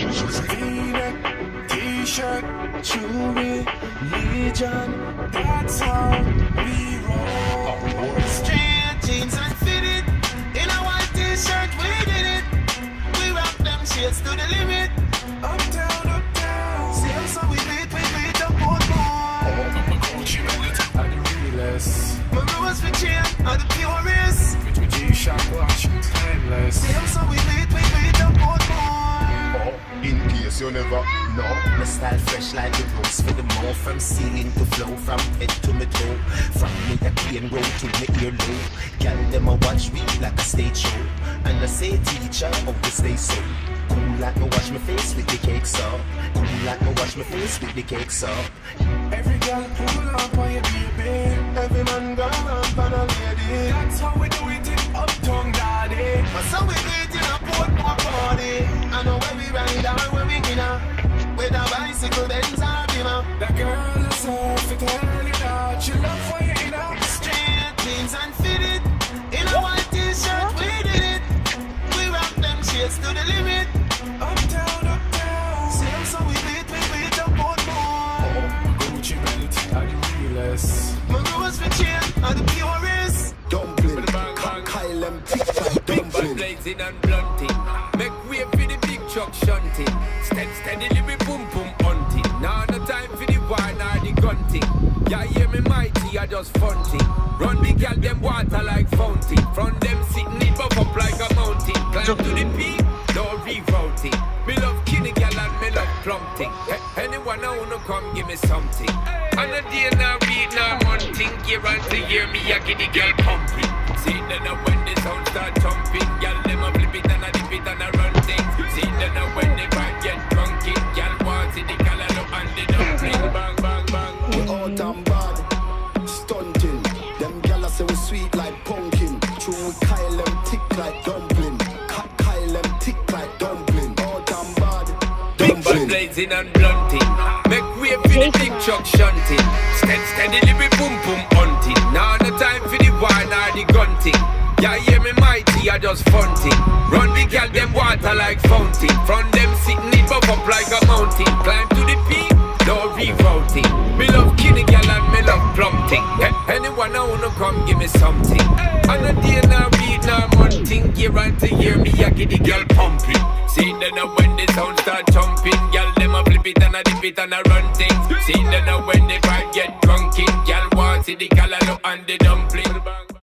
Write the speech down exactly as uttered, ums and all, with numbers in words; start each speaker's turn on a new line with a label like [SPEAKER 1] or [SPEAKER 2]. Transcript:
[SPEAKER 1] V-neck, t-shirt, jewelry, Legion, that's how we roll.
[SPEAKER 2] Straight jeans and fitted, in a white t-shirt we did it. We rock them shades to the limit.
[SPEAKER 1] Uptown, uptown.
[SPEAKER 2] See us so we beat, we beat up one more.
[SPEAKER 1] Gucci belt and the realest.
[SPEAKER 2] My rose for chain are the purest.
[SPEAKER 1] With my G-Shock watch, timeless.
[SPEAKER 2] See us so we beat, we beat up one more.
[SPEAKER 3] In case you never know,
[SPEAKER 2] My style fresh like the rose for the more. From ceiling to flow, from head to my toe. From me a clean road to me earlobe. Girl them a watch me like a stage show. And I say teacher, how we stay so. Cool like me wash my face with the cakes up. Cool like me wash my face with the cakes up.
[SPEAKER 1] Every girl pull up on your baby.
[SPEAKER 2] Every man go up on a lady.
[SPEAKER 1] That's how we do it in Uptown, daddy.
[SPEAKER 2] So we do it in a Portmore party. I know where we ride and where we winner. With a bicycle, Benz or Beamer.
[SPEAKER 1] That girl is off, it tell you that she love for you in a
[SPEAKER 2] Straight jeans and fitted. In a white t-shirt, we did it. We rock them shades to the limit.
[SPEAKER 1] Uptown, uptown.
[SPEAKER 2] See them so we beat, we beat up one more.
[SPEAKER 1] Gucci belt and the realest.
[SPEAKER 2] My rose for chain are the purest.
[SPEAKER 3] dumpling, Ka- Kyle them tick like
[SPEAKER 4] Big bad
[SPEAKER 3] dumpling.
[SPEAKER 4] blazing and blunting. Make way for the big truck shunting. Steady, steadily we boom boom hunting. Now no time for the wine or the gunting. Yeah, hear me mighty, I just funting. Run the gal them water like fountain. From them sitting it buff up like a mountain. Climb to the peak, no rerouting. Me love kinny gal and me love plumping. A- anyone I wanna come give me something. And a day now beat now hunting. Year unto year me I get the gal pumping. See then uh, when the sound start jumping, gal them a flip it and a dip it and a run things. See then uh, when the vibe get drunky, gal want see the callaloo and the dumpling. Bang bang bang.
[SPEAKER 3] We out and bad, stunting. Them gala say we sweet like pumpkin. True we Kyle them tick like dumpling. Ka- Kyle them tick like dumpling. Out and bad,
[SPEAKER 4] Big bad
[SPEAKER 3] dumpling.
[SPEAKER 4] blazing and blunting. Make way for the big truck shunting. Steady, steadily we boom boom hunting. Now no time for the wine or the gunting. Yeah, hear me mighty, I just funting. Run the gal them water like fountain. From them sitting it buff up like a mountain. Climb to the peak, no rerouting. Me love kinny gal and me love plumping. A- anyone I wanna come give me something. And a day now beat now hunting. Year unto year me I get the gal pumping. See then uh, when the sound start jumping, gal them a flip it and a dip it and a run things. See then uh, when the vibe get drunken, gal want see the callaloo and the dumpling.